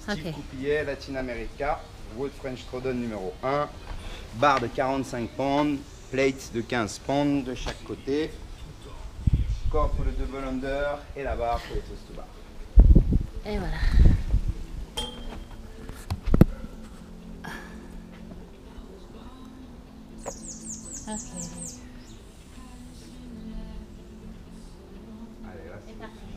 Steve Ok. Coupillet, Latin America, Wood French Throwdown numéro 1, barre de 45 pounds, plate de 15 pounds de chaque côté, corps pour le double under et la barre pour les toast to bar. Et voilà. Ok. Allez, là, C'est parti.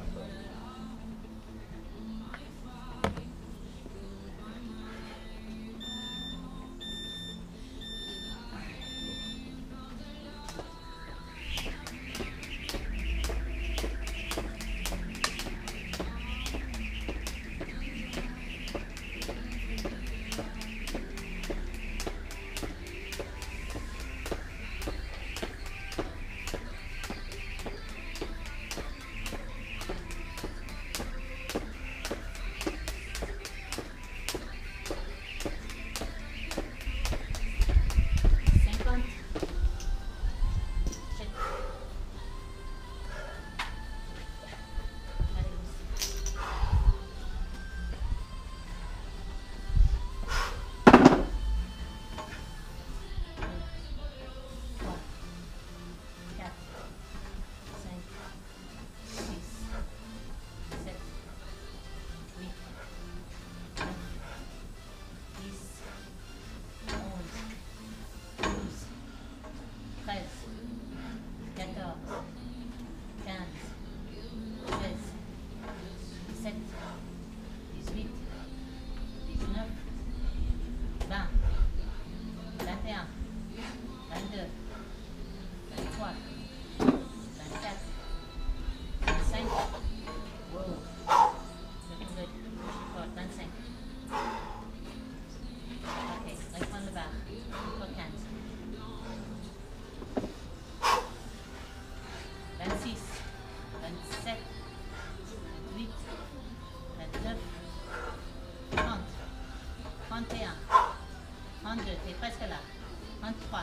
T'es presque là. 33,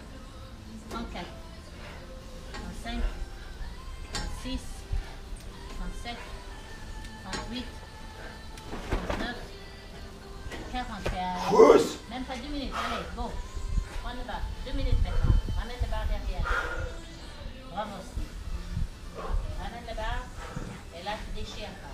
34, 35, 36, 37, 38, 39, 41. Pousse! Même pas 2 minutes. Allez, go. Prends le bas. 2 minutes maintenant. Ramène le bar derrière. Bravo, Steve. Ramène le bar. Et là, tu déchires pas.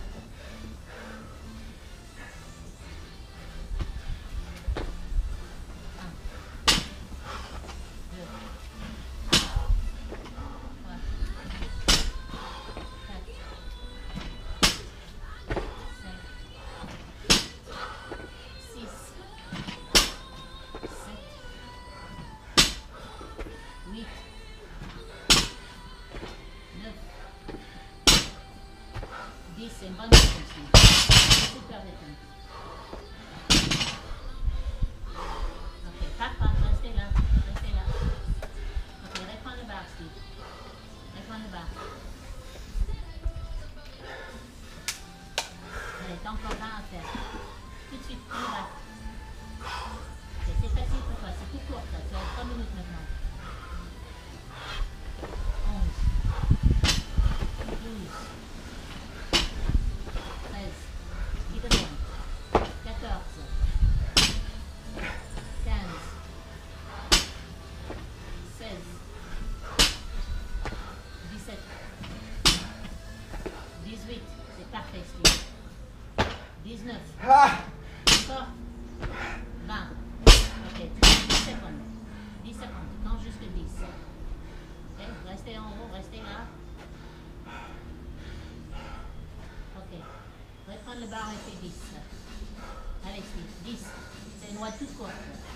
C'est une bonne chose aussi. Super détente. Ok, pas grave, restez là. Restez là. Ok, reprends le bar, Steve. Reprends le bar. Allez, t'as encore 20 à faire. Tout de suite, prends le bar. Ok, c'est facile pour toi, c'est tout court là. Tu as 3 minutes maintenant. 11, 12. 18, c'est parfait, Steve. 19. Ah! Encore 20. Ok, 10 secondes. 10 secondes, tu comptes jusque 10. Ok, restez en haut, restez là. Ok, reprends le bar et fais 10. Allez, Steve, 10. C'est une loi toute courte.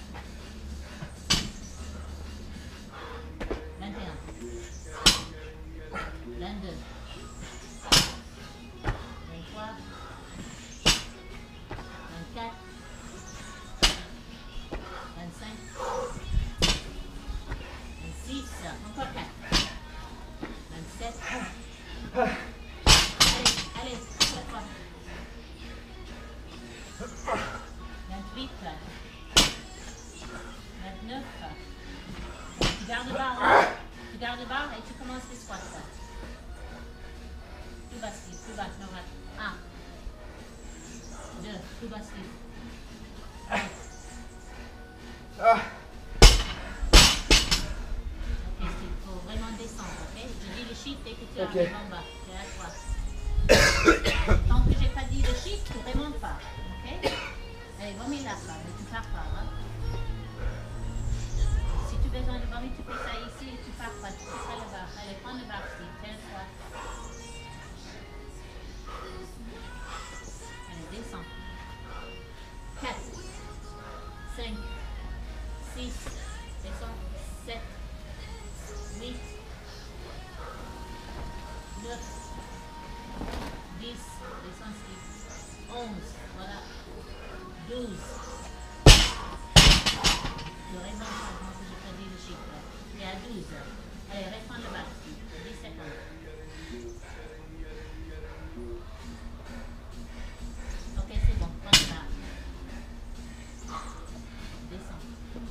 21. 22. 23, 24, 25, 26, encore 4, 27, allez, cette fois. 28, 29, tu gardes le bar, hein? Tu gardes le bar et tu commences les squats. Plus bas, Steve, plus bas, normal. 1, 2, Tout bas, Steve. Ah. Ok, Steve, il faut vraiment descendre, ok? Je dis le chiffre et que tu Ok. arrives en bas. C'est à toi. Tant que j'ai pas dit le chiffre, tu ne remontes pas, ok? Allez, vomis là, mais tu pars pas, hein? Si tu as besoin de vomir, tu fais ça ici et tu pars pas, tu fais le bar. Allez, prends le bar, Steve, tiens-toi. Allez, descends. 4, 5, 6, descends, 7, 8, 9, 10, descends, Steve. 11, voilà. 12. Je remonte pas, moi que j'ai pas dit le chiffre. Et à 12. Allez, reprends le bar, Steve. 10 secondes. Ok, c'est bon, prends le bar. Descends.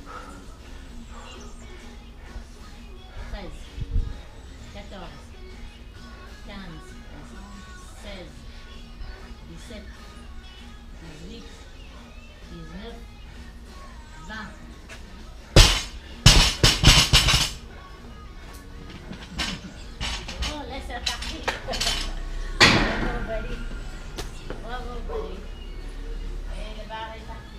13, 14, 15, descends, 16, 17, 18, 19, 20. Oh, laisse-la partir. Bravo, buddy. Bravo, buddy. Et le bar est parti.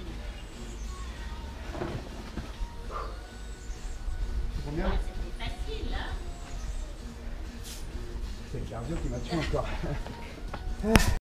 Combien? Ah, c'était facile, hein? C'est le cardio qui m'a tué encore.